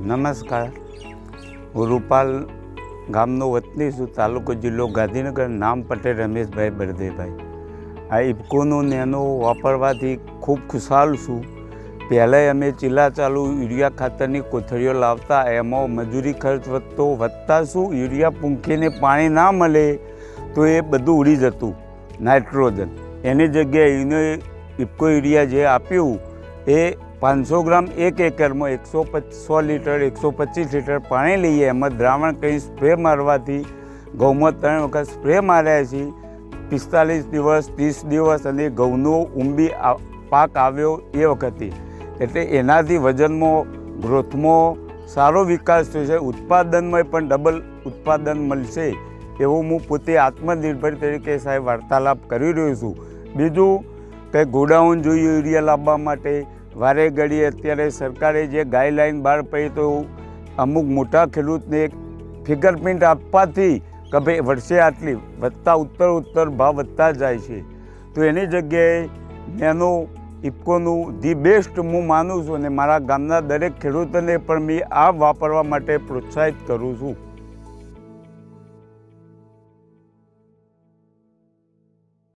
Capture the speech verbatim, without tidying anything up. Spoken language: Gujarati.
નમસ્કાર, હું રૂપાલ ગામનો વતની છું, તાલુકો જિલ્લો ગાંધીનગર, નામ પટેલ રમેશભાઈ બળદેવભાઈ। આ ઇફકોનું નેનો વાપરવાથી ખૂબ ખુશાલ છું। પહેલાં અમે ચીલા ચાલુ યુરિયા ખાતરની કોથળીઓ લાવતા, એમાં મજૂરી ખર્ચ વધતો, વધતા શું યુરિયા પૂંખીને પાણી ના મળે તો એ બધું ઉડી જતું નાઇટ્રોજન। એની જગ્યાએ એને ઇફકો યુરિયા જે આપ્યું એ પાંચસો ગ્રામ એક એકરમાં એકસો સો લીટર એકસો પચીસ લીટર પાણી લઈએ, એમાં દ્રાવણ કંઈ સ્પ્રે મારવાથી ઘઉંમાં ત્રણ વખત સ્પ્રે માર્યા છે। પિસ્તાલીસ દિવસ ત્રીસ દિવસ અને ઘઉંનો ઊંબી પાક આવ્યો એ વખતે, એટલે એનાથી વજનમાં ગ્રોથમાં સારો વિકાસ થયો છે, ઉત્પાદનમાં પણ ડબલ ઉત્પાદન મળશે એવું હું પોતે આત્મનિર્ભર તરીકે સાહેબ વાર્તાલાપ કરી રહ્યો છું। બીજું કે ગોડાઉન જોઈએ યુરિયા લાવવા માટે, વારે ઘડીએ અત્યારે સરકારે જે ગાઈડલાઈન બહાર પડી તો અમુક મોટા ખેડૂતને ફિગર પ્રિન્ટ આપવાથી કે ભાઈ વર્ષે આટલી વધતા ઉત્તર ઉત્તર ભાવ વધતા જાય છે, તો એની જગ્યાએ નેનો ઇફકોનું ધી બેસ્ટ હું માનું છું અને મારા ગામના દરેક ખેડૂતોને પણ મેં આ વાપરવા માટે પ્રોત્સાહિત કરું છું।